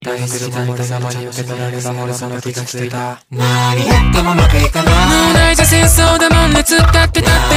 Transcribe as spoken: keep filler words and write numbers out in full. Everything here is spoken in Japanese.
大学時代の様に受け取られたものその気がしていた。何やってもうまくいかない。脳内じゃ戦争だもんね突っ立ってたって